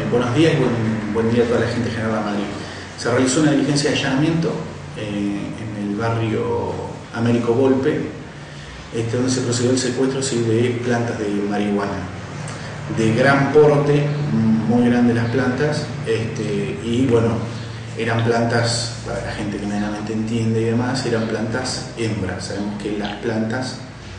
Buenos días y buen día a toda la gente de General Madrid. Se realizó una diligencia de allanamiento en el barrio Américo Volpe, donde se procedió al secuestro de plantas de marihuana de gran porte, muy grandes las plantas, y bueno, eran plantas, para la gente que medianamente entiende y demás, eran plantas hembras. Sabemos que las plantas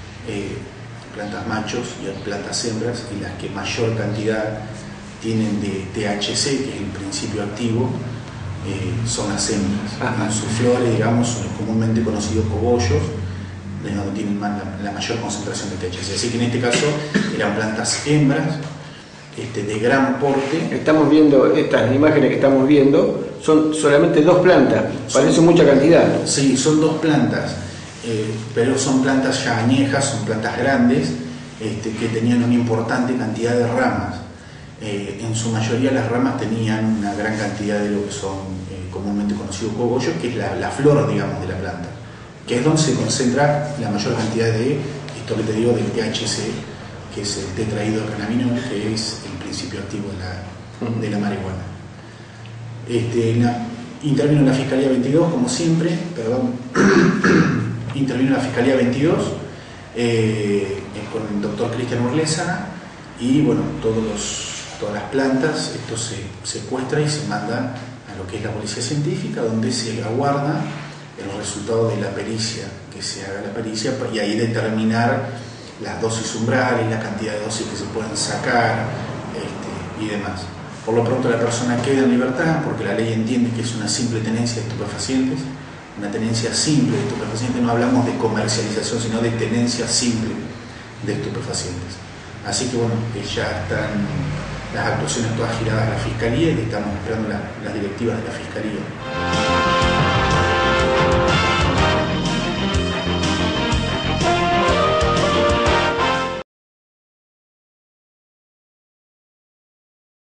machos y plantas hembras, y las que mayor cantidad tienen de THC, que es el principio activo, son las hembras. En sus flores, digamos, son comúnmente conocidos cogollos, de donde tienen la mayor concentración de THC. Así que en este caso eran plantas hembras, de gran porte. Estamos viendo estas imágenes que estamos viendo, son solamente dos plantas, parece mucha cantidad. Sí, son dos plantas, pero son plantas ya añejas, son plantas grandes, que tenían una importante cantidad de ramas. En su mayoría las ramas tenían una gran cantidad de lo que son comúnmente conocidos cogollos, que es la flor, digamos, de la planta, que es donde se concentra la mayor cantidad de, esto que te digo, del THC, que es el tetrahidrocannabinol, que es el principio activo de la marihuana. Intervino la Fiscalía 22, como siempre, intervino la Fiscalía 22 con el doctor Cristian Urlesa, y bueno, todas las plantas, esto se secuestra y se manda a lo que es la policía científica, donde se aguarda el resultado de la pericia, que se haga la pericia, y ahí determinar las dosis umbrales, la cantidad de dosis que se pueden sacar, y demás. Por lo pronto la persona queda en libertad, porque la ley entiende que es una simple tenencia de estupefacientes, una tenencia simple de estupefacientes. No hablamos de comercialización, sino de tenencia simple de estupefacientes. Así que bueno, ya están las actuaciones todas giradas a la Fiscalía, y estamos esperando las directivas de la Fiscalía.